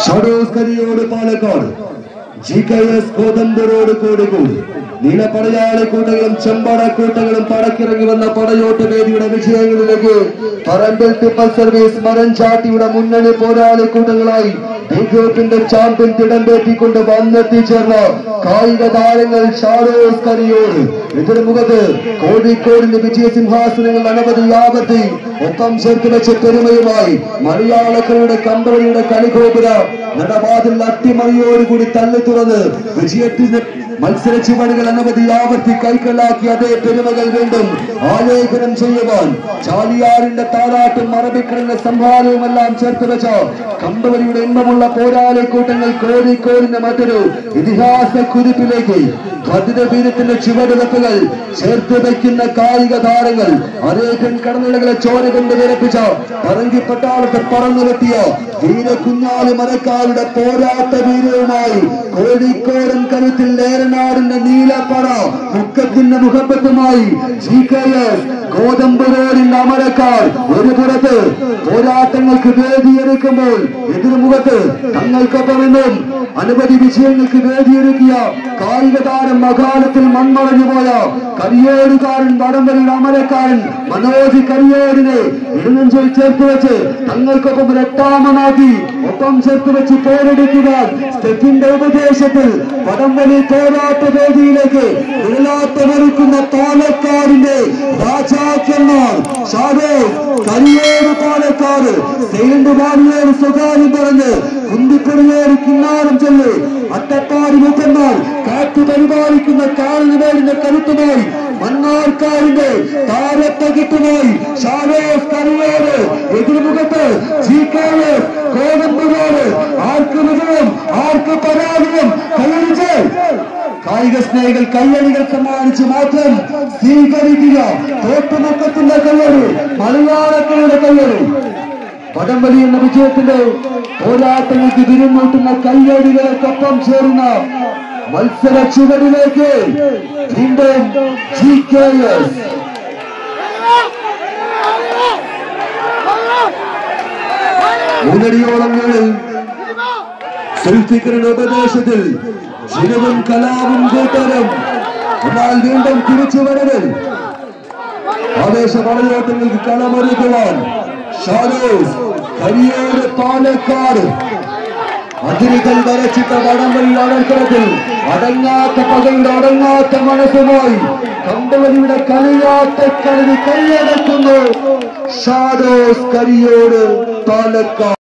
Shadows കരിയോട് Palakkad, GKS കോതമ്പൂരോട് കോഴിക്കോട്, നീലപ്പടയാളി കൂട്ടങ്ങളും ചെമ്പാട കൂട്ടങ്ങളും പടക്കിറങ്ങി വന്ന പടയോട്ട് വേദിയുടെ വിജയങ്ങളിലേക്ക് പറമ്പിൽ ടിപ്പർ സർവീസ് മരഞ്ചാട്ടിയുടെ മുന്നണി പോരാളി കൂട്ടങ്ങളായി ഗ്രൂപ്പിന്റെ ചാമ്പ്യൻ തിടമ്പേറ്റിക്കൊണ്ട് വന്നെത്തിച്ചേർന്ന കായിക താരങ്ങൾ ഷാഡോസ് കരിയോട്. എതിർമുഖത്ത് കോഴിക്കോടിന്റെ വിജയസിംഹാസനങ്ങൾ അനവധി ആവർത്തി ഒപ്പം ചേർത്ത് വെച്ച പെരുമയുമായി മലയാളക്കളുടെ കമ്പനിയുടെ കളിഗോപുര നടവാതിൽ അട്ടിമറിയോടുകൂടി തള്ളി തുറന്ന് വിജയത്തിന് മത്സര ചുവടുകൾ അനവധി ആവർത്തി കൈക്കലാക്കി അതേ പെരുമകൾ വീണ്ടും ആലേഖനം ചെയ്യുവാൻ ചാലിയാറിന്റെ താരാട്ടും അറബിക്കടലിന്റെ സംഹാരവുമെല്ലാം ചേർത്ത് വെച്ച കമ്പനിയുടെ എണ്ണമുള്ള പോരാളി കൂട്ടങ്ങൾ കോഴിക്കോടിന്റെ മറ്റൊരു ഇതിഹാസ കുതിപ്പിലേക്ക് ഭദ്രവീരത്തിന്റെ ചുവടുവെപ്പുകൾ ചേർത്ത് വയ്ക്കുന്ന കായിക താരങ്ങൾ അനേകം കടന്നുകളെ ചോര കൊണ്ട് വിരപ്പിച്ച പറങ്കി പട്ടാളത്തെ പറന്നുവെത്തിയ വീര കുഞ്ഞാലി മരക്കാരുടെ പോരാട്ട വീരവുമായി കോഴിക്കോടൻ കരുത്തിൽ ഏറനാടിന്റെ നീലപ്പട മുക്കത്തിന്റെ മുഖപ്പത്തുമായി GKS കോതമ്പൂരോടിന്റെ അമരക്കാർ ഒരു പുറത്ത് പോരാട്ടങ്ങൾക്ക് വേദിയൊരുക്കുമ്പോൾ എതിർമുഖത്ത് തങ്ങൾക്കൊപ്പം നിന്നും അനവധി വിജയങ്ങൾക്ക് വേദിയൊരുക്കിയ കായിക താരം അകാലത്തിൽ മൺമറഞ്ഞുപോയ കരിയോടുകാരൻ വടംവലിയുടെ അമരക്കാരൻ മനോജ് കരിയോടിനെ ഇടനെഞ്ചിൽ ചേർത്ത് വെച്ച് തങ്ങൾക്കൊപ്പം ഒരു എട്ടാമനാക്കി ഒപ്പം ചേർത്ത് വെച്ച് പേരെടുക്കുവാൻ സ്റ്റെപ്പിന്റെ ഉപദേശത്തിൽ വടംവലി പോരാട്ട വേദിയിലേക്ക് നിഴലാട്ടമൊരുക്കുന്ന പാലക്കാടിന്റെ രാജാക്കന്മാർ ഷാഡോസ് കരിയോട് പാലക്കാട് സൈലന്റ് വാലിയോട് സ്വകാര്യം പറഞ്ഞ് കുന്തിപ്പുറയോട് കിന്നാരം ചൊല്ല് അട്ടപ്പാടി മൂപ്പന്മാർ കാത്തു പരിപാലിക്കുന്ന കാളിനുവേടിന്റെ കരുത്തുമായി മണ്ണാർക്കാടിന്റെ താരത്തകിട്ടുമായി ഷാഡോസ് കരിയോട് എതിർമുഖത്ത് GKS കോതമ്പൂരോട് ആർക്ക് വിജയം ആർക്ക് പരാജയം കൈയടിച്ച് കായിക സ്നേഹികൾ കയ്യടികൾ സമ്മാനിച്ച് മാത്രം സ്വീകരിക്കുക. തോട്ടുമുക്കത്തിന്റെ കയ്യടി മലയാളക്കളുടെ കയ്യടി വടംവലി എന്ന വിജയത്തിന്റെ പോരാട്ടങ്ങൾക്ക് വിരുന്നൂട്ടുന്ന കയ്യടികൾക്കൊപ്പം ചേർന്ന മത്സര ചുവടിലേക്ക് വീണ്ടും GKS. മൂന്നടിയോളങ്ങളിൽ സുൽഫിക്കറിന്റെ ഉപദേശത്തിൽ ജിനവും കലാവും കൂട്ടരും എന്നാൽ വീണ്ടും തിരിച്ചു വരവിൽ ആവേശ പടയോട്ടങ്ങൾക്ക് കളമൊരുക്കുവാൻ ഷാഡോസ് കരിയോട് പാലക്കാട് അതിരുകൾ വരച്ചിട്ട വടംവലി അടർക്കത്തിൽ അടങ്ങാത്ത പകയുടെ അടങ്ങാത്ത മനസ്സുമായി കമ്പവലിയുടെ കളിയാട്ടക്കളി കൈയടക്കുന്നു ഷാഡോസ് കരിയോട് പാലക്കാട്.